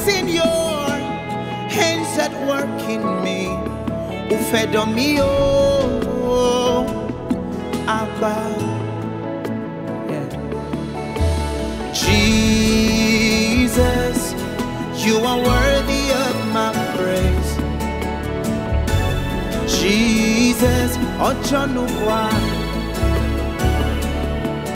seen your hands at work in me. Who fed on me, oh, Abba. Yeah. Jesus, you are worthy of my praise. Jesus, Ojonugwa.